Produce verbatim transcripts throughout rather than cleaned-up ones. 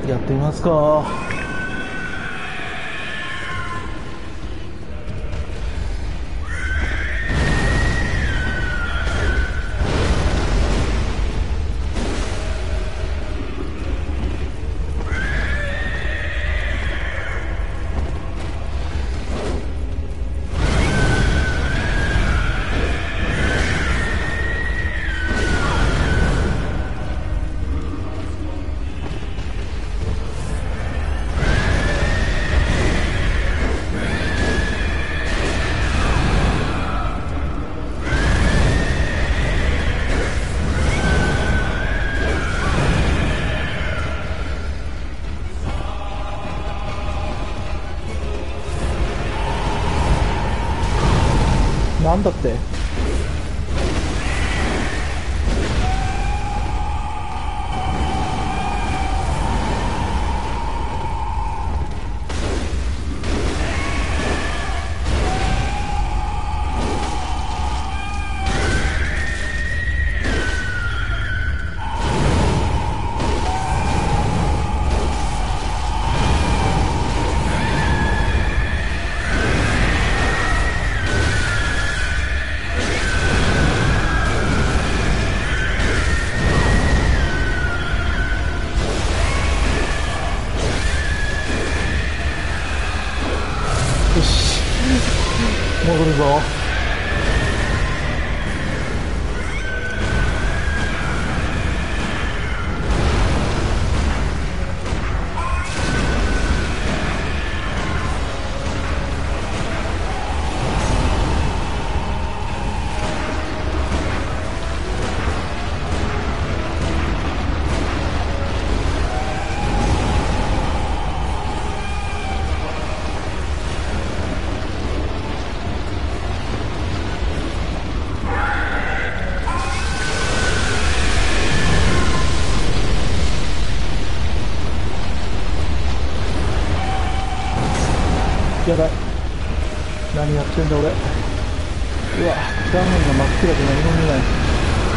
やってみますか。なんだって。よし、戻るぞ。やばい、何やってんだ俺。うわ、画面が真っ暗で何も見えない。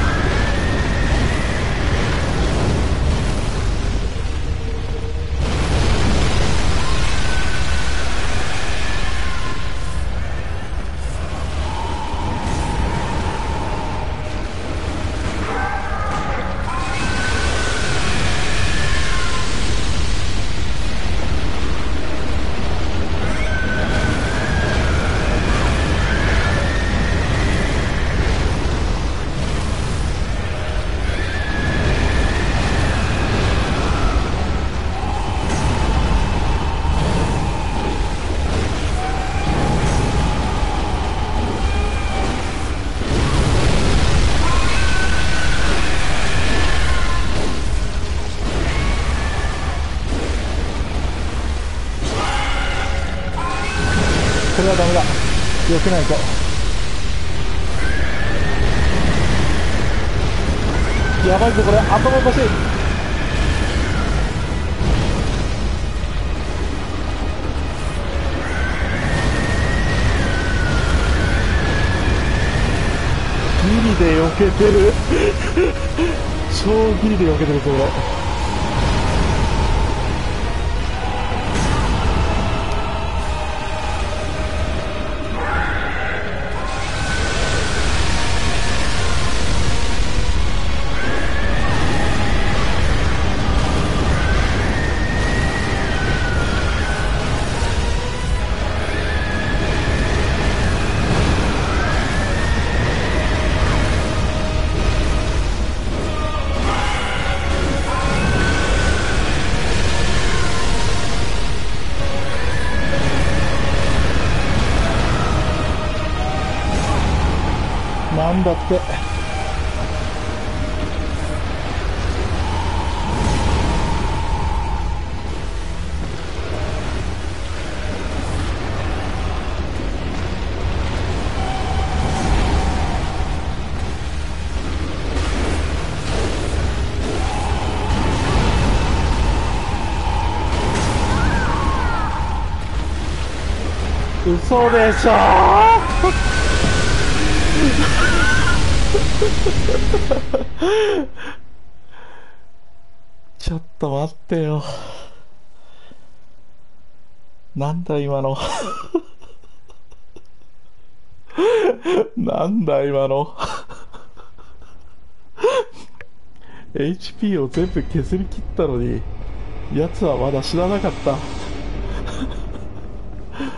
これはダメだ、避けないと。やばいぞこれ、頭おかしい。ギリで避けてる超ギリで避けてるぞ俺。なんだって。嘘でしょちょっと待ってよ。 なんだ今の。なんだ今の。エイチピー を全部削り切ったのに、奴はまだ死ななかった。